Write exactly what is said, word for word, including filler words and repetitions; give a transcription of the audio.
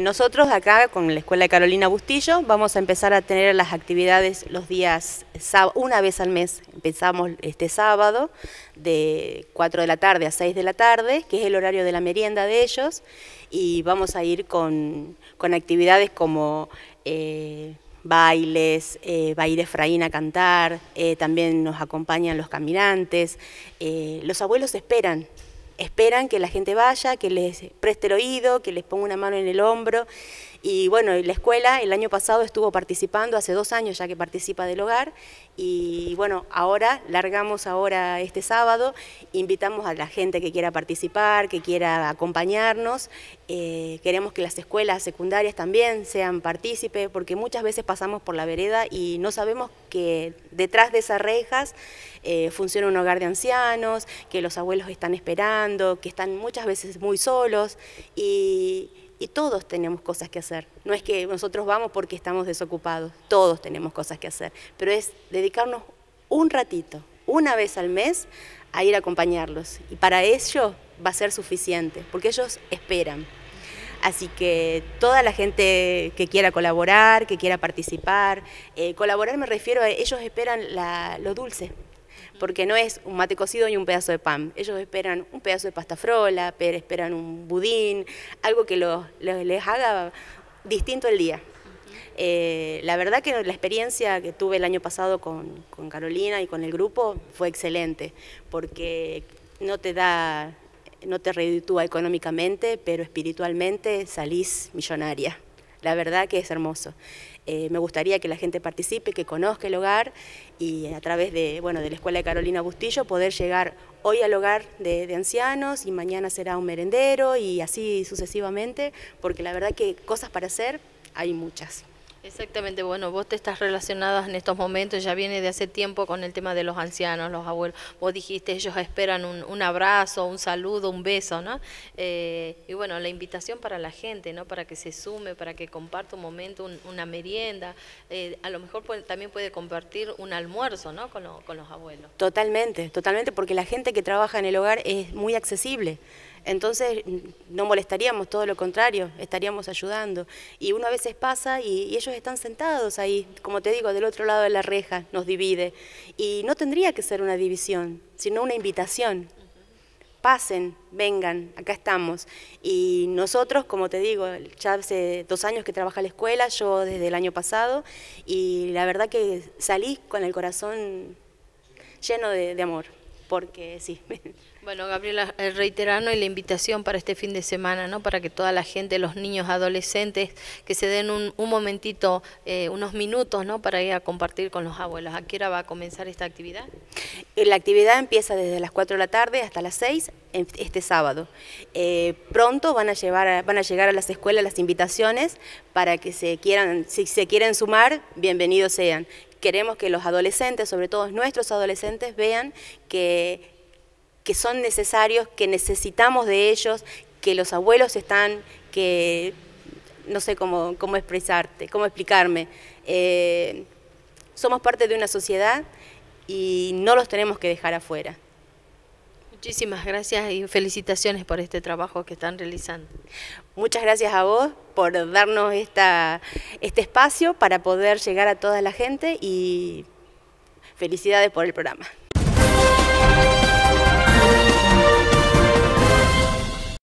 nosotros acá con la Escuela de Carolina Bustillo vamos a empezar a tener las actividades los días, una vez al mes. Empezamos este sábado de cuatro de la tarde a seis de la tarde, que es el horario de la merienda de ellos, y vamos a ir con, con actividades como eh, bailes, eh, va a ir Efraín a cantar, eh, también nos acompañan los caminantes, eh, los abuelos esperan. Esperan que la gente vaya, que les preste el oído, que les ponga una mano en el hombro. Y bueno, la escuela el año pasado estuvo participando, hace dos años ya que participa del hogar, y bueno, ahora, largamos ahora este sábado, invitamos a la gente que quiera participar, que quiera acompañarnos, eh, queremos que las escuelas secundarias también sean partícipes, porque muchas veces pasamos por la vereda y no sabemos que detrás de esas rejas eh, funciona un hogar de ancianos, que los abuelos están esperando, que están muchas veces muy solos, y... Y todos tenemos cosas que hacer. No es que nosotros vamos porque estamos desocupados, todos tenemos cosas que hacer. Pero es dedicarnos un ratito, una vez al mes, a ir a acompañarlos. Y para ello va a ser suficiente, porque ellos esperan. Así que toda la gente que quiera colaborar, que quiera participar, eh, colaborar me refiero a ellos esperan la, lo dulce. Porque no es un mate cocido y un pedazo de pan. Ellos esperan un pedazo de pasta frola, pero esperan un budín, algo que los, los, les haga distinto el día. Eh, la verdad que la experiencia que tuve el año pasado con, con Carolina y con el grupo fue excelente, porque no te da, no te reditúa económicamente, pero espiritualmente salís millonaria. La verdad que es hermoso. Eh, me gustaría que la gente participe, que conozca el hogar y a través de, bueno, de la Escuela de Carolina Bustillo poder llegar hoy al hogar de, de ancianos y mañana será un merendero y así sucesivamente, porque la verdad que cosas para hacer hay muchas. Exactamente, bueno, vos te estás relacionada en estos momentos, ya viene de hace tiempo con el tema de los ancianos, los abuelos. Vos dijiste, ellos esperan un, un abrazo, un saludo, un beso, ¿no? Eh, y bueno, la invitación para la gente, ¿no? Para que se sume, para que comparta un momento, un, una merienda. Eh, a lo mejor puede, también puede compartir un almuerzo, ¿no? Con, lo, con los abuelos. Totalmente, totalmente, porque la gente que trabaja en el hogar es muy accesible. Entonces no molestaríamos, todo lo contrario, estaríamos ayudando. Y uno a veces pasa y, y ellos están sentados ahí, como te digo, del otro lado de la reja, nos divide. Y no tendría que ser una división, sino una invitación. Pasen, vengan, acá estamos. Y nosotros, como te digo, ya hace dos años que trabaja la escuela, yo desde el año pasado, y la verdad que salí con el corazón lleno de, de amor, porque sí. Bueno, Gabriela, reiterarnos la invitación para este fin de semana, ¿no? Para que toda la gente, los niños, adolescentes, que se den un, un momentito, eh, unos minutos, ¿no? Para ir a compartir con los abuelos. ¿A qué hora va a comenzar esta actividad? La actividad empieza desde las cuatro de la tarde hasta las seis este sábado. Eh, pronto van a, llevar a, van a llegar a las escuelas las invitaciones para que se quieran, si se quieren sumar, bienvenidos sean. Queremos que los adolescentes, sobre todo nuestros adolescentes, vean que que son necesarios, que necesitamos de ellos, que los abuelos están, que no sé cómo, cómo expresarte, cómo explicarme. Eh, somos parte de una sociedad y no los tenemos que dejar afuera. Muchísimas gracias y felicitaciones por este trabajo que están realizando. Muchas gracias a vos por darnos esta, este espacio para poder llegar a toda la gente y felicidades por el programa.